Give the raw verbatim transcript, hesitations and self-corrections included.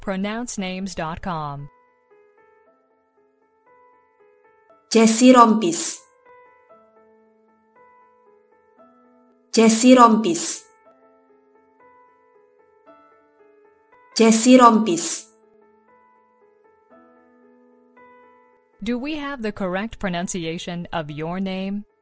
pronounce names dot com. Jessi rompis. Jessi rompis. Jessi rompis. Do we have the correct pronunciation of your name?